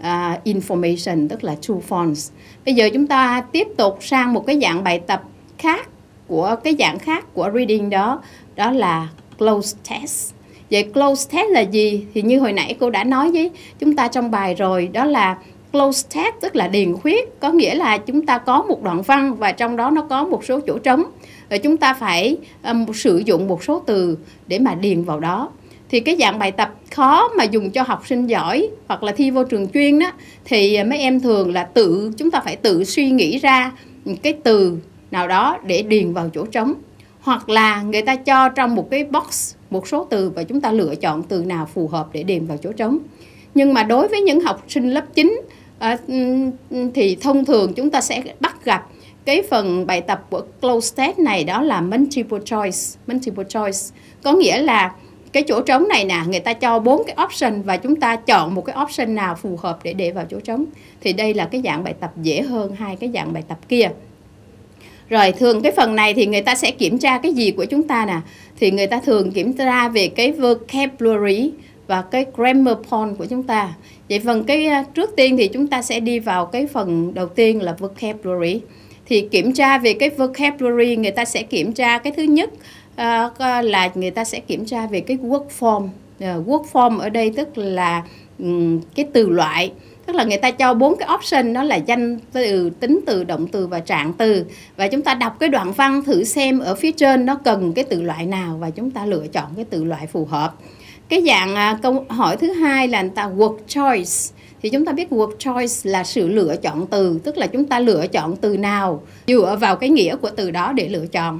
uh, information, tức là true false. Bây giờ chúng ta tiếp tục sang một cái dạng bài tập khác, của cái dạng khác của reading đó, đó là cloze test. Vậy cloze test là gì? Thì như hồi nãy cô đã nói với chúng ta trong bài rồi, đó là cloze test tức là điền khuyết, có nghĩa là chúng ta có một đoạn văn và trong đó nó có một số chỗ trống, rồi chúng ta phải um, sử dụng một số từ để mà điền vào đó. Thì cái dạng bài tập khó mà dùng cho học sinh giỏi hoặc là thi vô trường chuyên đó, thì mấy em thường là tự chúng ta phải tự suy nghĩ ra cái từ nào đó để điền vào chỗ trống, hoặc là người ta cho trong một cái box một số từ và chúng ta lựa chọn từ nào phù hợp để điền vào chỗ trống. Nhưng mà đối với những học sinh lớp chín à, thì thông thường chúng ta sẽ bắt gặp cái phần bài tập của cloze test này, đó là multiple choice. Multiple choice có nghĩa là cái chỗ trống này nè, người ta cho bốn cái option và chúng ta chọn một cái option nào phù hợp để để vào chỗ trống. Thì đây là cái dạng bài tập dễ hơn hai cái dạng bài tập kia. Rồi thường cái phần này thì người ta sẽ kiểm tra cái gì của chúng ta nè? Thì người ta thường kiểm tra về cái vocabulary và cái grammar point của chúng ta. Vậy phần cái trước tiên thì chúng ta sẽ đi vào cái phần đầu tiên là vocabulary. Thì kiểm tra về cái vocabulary, người ta sẽ kiểm tra cái thứ nhất uh, là người ta sẽ kiểm tra về cái word form. Uh, word form ở đây tức là um, cái từ loại. Tức là người ta cho bốn cái option, đó là danh từ, tính từ, động từ và trạng từ. Và chúng ta đọc cái đoạn văn thử xem ở phía trên nó cần cái từ loại nào và chúng ta lựa chọn cái từ loại phù hợp. Cái dạng uh, câu hỏi thứ hai là người ta word choice. Thì chúng ta biết word choice là sự lựa chọn từ, tức là chúng ta lựa chọn từ nào dựa vào cái nghĩa của từ đó để lựa chọn.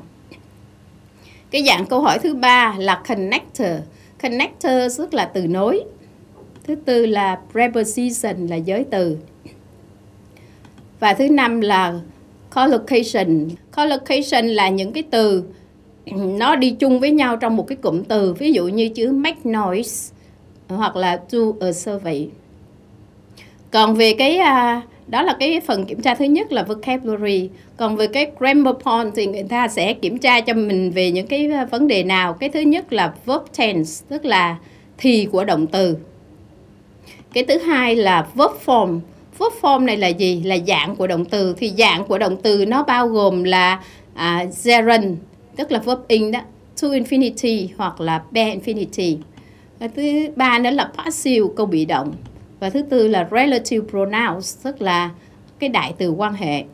Cái dạng câu hỏi thứ ba là connector. Connector tức là từ nối. Thứ tư là preposition là giới từ. Và thứ năm là collocation. Collocation là những cái từ nó đi chung với nhau trong một cái cụm từ. Ví dụ như chữ make noise hoặc là do a survey. Còn về cái đó là cái phần kiểm tra thứ nhất là vocabulary. Còn về cái grammar point thì người ta sẽ kiểm tra cho mình về những cái vấn đề nào. Cái thứ nhất là verb tense, tức là thì của động từ. Cái thứ hai là verb form. Verb form này là gì? Là dạng của động từ. Thì dạng của động từ nó bao gồm là à, gerund, tức là verb in đó, to infinity hoặc là bare infinity. Cái thứ ba nữa là passive, câu bị động. Và thứ tư là relative pronouns, tức là cái đại từ quan hệ.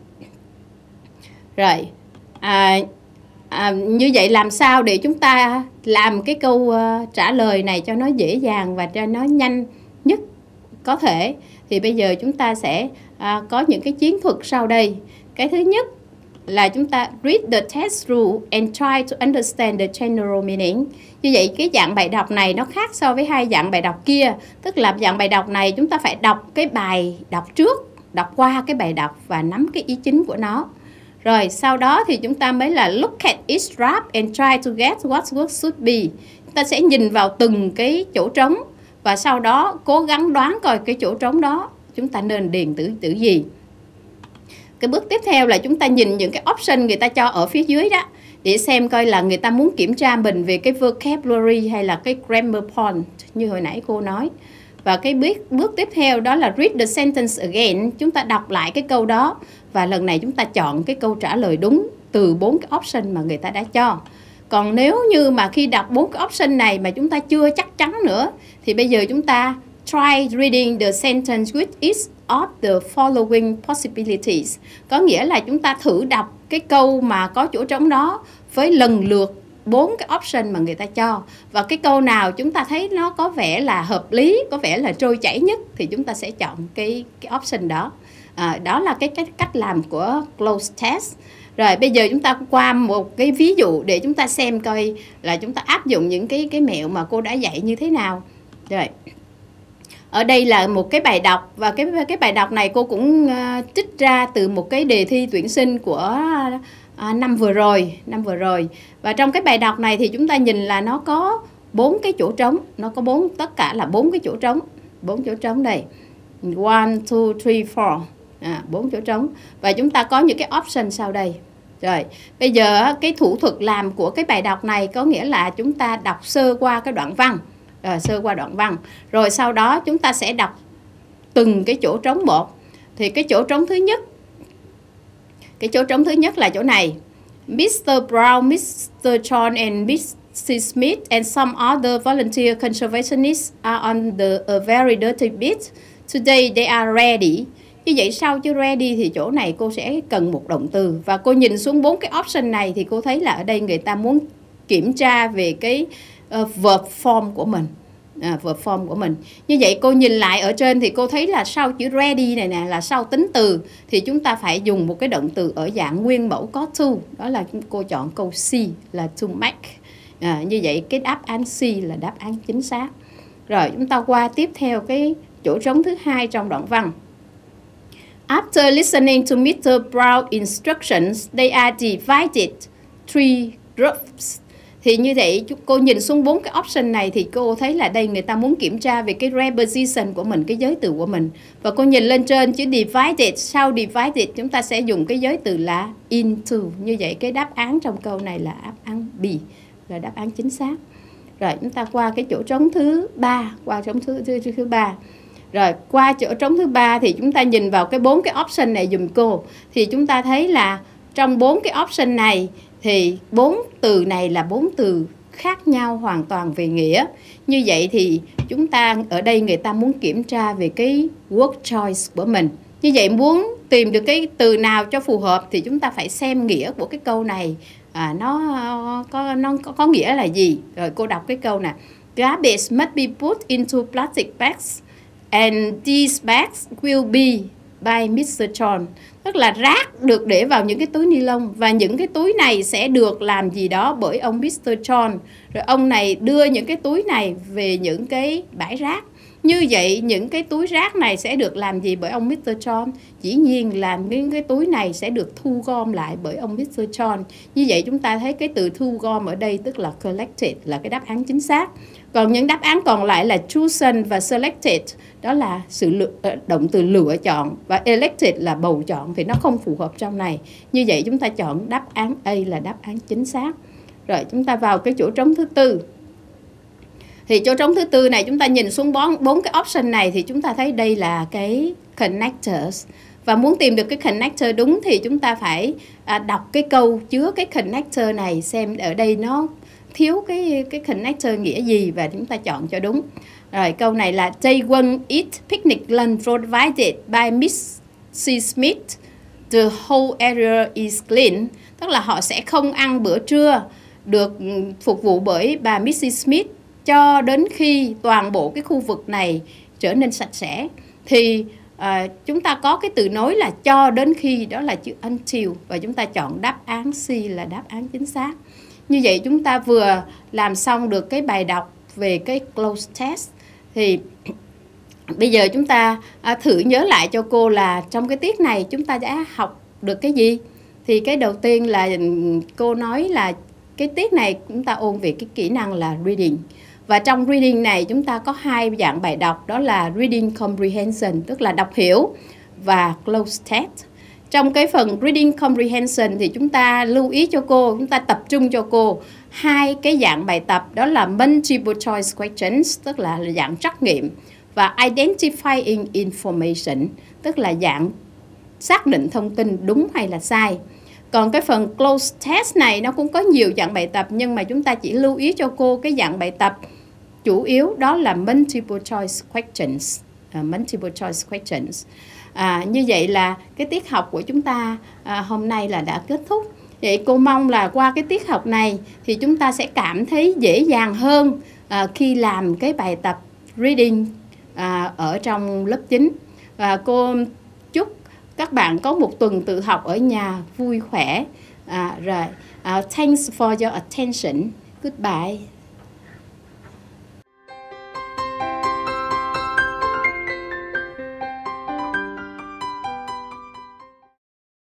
Rồi, à, à, như vậy làm sao để chúng ta làm cái câu uh, trả lời này cho nó dễ dàng và cho nó nhanh nhất có thể? Thì bây giờ chúng ta sẽ uh, có những cái chiến thuật sau đây. Cái thứ nhất là chúng ta read the test rule and try to understand the general meaning. Như vậy cái dạng bài đọc này nó khác so với hai dạng bài đọc kia. Tức là dạng bài đọc này chúng ta phải đọc cái bài đọc trước, đọc qua cái bài đọc và nắm cái ý chính của nó. Rồi sau đó thì chúng ta mới là look at each draft and try to get what word should be. Chúng ta sẽ nhìn vào từng cái chỗ trống và sau đó cố gắng đoán coi cái chỗ trống đó chúng ta nên điền từ từ gì. Cái bước tiếp theo là chúng ta nhìn những cái option người ta cho ở phía dưới đó để xem coi là người ta muốn kiểm tra mình về cái vocabulary hay là cái grammar point như hồi nãy cô nói. Và cái bước, bước tiếp theo đó là read the sentence again. Chúng ta đọc lại cái câu đó và lần này chúng ta chọn cái câu trả lời đúng từ bốn cái option mà người ta đã cho. Còn nếu như mà khi đọc bốn cái option này mà chúng ta chưa chắc chắn nữa thì bây giờ chúng ta try reading the sentence with each of the following possibilities. Có nghĩa là chúng ta thử đọc cái câu mà có chỗ trống đó với lần lượt bốn cái option mà người ta cho. Và cái câu nào chúng ta thấy nó có vẻ là hợp lý, có vẻ là trôi chảy nhất thì chúng ta sẽ chọn cái, cái option đó. À, đó là cái, cái cách làm của cloze test. Rồi bây giờ chúng ta qua một cái ví dụ để chúng ta xem coi là chúng ta áp dụng những cái, cái mẹo mà cô đã dạy như thế nào. Rồi. Ở đây là một cái bài đọc và cái cái bài đọc này cô cũng uh, trích ra từ một cái đề thi tuyển sinh của uh, năm vừa rồi, năm vừa rồi. Và trong cái bài đọc này thì chúng ta nhìn là nó có bốn cái chỗ trống, nó có bốn tất cả là bốn cái chỗ trống, bốn chỗ trống đây. one two three four. À, bốn chỗ trống và chúng ta có những cái option sau đây. Rồi, bây giờ cái thủ thuật làm của cái bài đọc này có nghĩa là chúng ta đọc sơ qua cái đoạn văn. Rồi, sơ qua đoạn văn. Rồi sau đó chúng ta sẽ đọc từng cái chỗ trống một. Thì cái chỗ trống thứ nhất, cái chỗ trống thứ nhất là chỗ này. mít-tơ Brown, mít-tơ John and missus Smith and some other volunteer conservationists are on the a very dirty bit. Today they are ready. Như vậy sau chữ ready thì chỗ này cô sẽ cần một động từ. Và cô nhìn xuống bốn cái option này thì cô thấy là ở đây người ta muốn kiểm tra về cái uh, verb form của mình. À, verb form của mình. Như vậy cô nhìn lại ở trên thì cô thấy là sau chữ ready này nè là sau tính từ thì chúng ta phải dùng một cái động từ ở dạng nguyên mẫu có to. Đó là cô chọn câu C là to make. À, như vậy cái đáp án C là đáp án chính xác. Rồi chúng ta qua tiếp theo cái chỗ trống thứ hai trong đoạn văn. After listening to mít-tơ Brown instructions, they are divided three groups. Thì như vậy cô nhìn xuống bốn cái option này thì cô thấy là đây người ta muốn kiểm tra về cái preposition của mình, cái giới từ của mình. Và cô nhìn lên trên chữ divided, sau divided chúng ta sẽ dùng cái giới từ là into. Như vậy cái đáp án trong câu này là đáp án B, là đáp án chính xác. Rồi chúng ta qua cái chỗ trống thứ ba, qua trống thứ thứ, thứ, thứ ba. Rồi qua chỗ trống thứ ba thì chúng ta nhìn vào cái bốn cái option này dùm cô. Thì chúng ta thấy là trong bốn cái option này thì bốn từ này là bốn từ khác nhau hoàn toàn về nghĩa. Như vậy thì chúng ta ở đây người ta muốn kiểm tra về cái word choice của mình. Như vậy muốn tìm được cái từ nào cho phù hợp thì chúng ta phải xem nghĩa của cái câu này à, nó có nó có, có nghĩa là gì. Rồi cô đọc cái câu nè. Garbage must be put into plastic bags and these bags will be by mít-tơ John. Tức là rác được để vào những cái túi ni lông và những cái túi này sẽ được làm gì đó bởi ông mít-tơ John. Rồi ông này đưa những cái túi này về những cái bãi rác. Như vậy những cái túi rác này sẽ được làm gì bởi ông mít-tơ John? Dĩ nhiên là những cái túi này sẽ được thu gom lại bởi ông mít-tơ John. Như vậy chúng ta thấy cái từ thu gom ở đây tức là collected là cái đáp án chính xác. Còn những đáp án còn lại là chosen và selected, đó là sự lựa, động từ lựa chọn, và elected là bầu chọn thì nó không phù hợp trong này. Như vậy chúng ta chọn đáp án A là đáp án chính xác. Rồi chúng ta vào cái chỗ trống thứ tư. Thì chỗ trống thứ tư này chúng ta nhìn xuống bốn cái option này thì chúng ta thấy đây là cái connectors. Và muốn tìm được cái connector đúng thì chúng ta phải à, đọc cái câu chứa cái connector này xem ở đây nó thiếu cái cái connector nghĩa gì và chúng ta chọn cho đúng. Rồi câu này là they won't eat picnic lunch provided by missus Smith. The whole area is clean. Tức là họ sẽ không ăn bữa trưa được phục vụ bởi bà missus Smith cho đến khi toàn bộ cái khu vực này trở nên sạch sẽ. Thì à, chúng ta có cái từ nối là cho đến khi, đó là chữ until, và chúng ta chọn đáp án C là đáp án chính xác. Như vậy chúng ta vừa làm xong được cái bài đọc về cái close test. Thì bây giờ chúng ta à, thử nhớ lại cho cô là trong cái tiết này chúng ta đã học được cái gì. Thì cái đầu tiên là cô nói là cái tiết này chúng ta ôn về cái kỹ năng là reading. Và trong reading này chúng ta có hai dạng bài đọc, đó là reading comprehension, tức là đọc hiểu, và close test. Trong cái phần reading comprehension thì chúng ta lưu ý cho cô, chúng ta tập trung cho cô hai cái dạng bài tập, đó là multiple choice questions, tức là dạng trắc nghiệm, và identifying information, tức là dạng xác định thông tin đúng hay là sai. Còn cái phần close test này nó cũng có nhiều dạng bài tập, nhưng mà chúng ta chỉ lưu ý cho cô cái dạng bài tập chủ yếu đó là multiple choice questions. Uh, multiple choice questions. À, như vậy là cái tiết học của chúng ta à, hôm nay là đã kết thúc. Vậy cô mong là qua cái tiết học này thì chúng ta sẽ cảm thấy dễ dàng hơn à, khi làm cái bài tập reading à, ở trong lớp chín. Và cô chúc các bạn có một tuần tự học ở nhà vui khỏe. À, rồi, uh, thanks for your attention. Goodbye.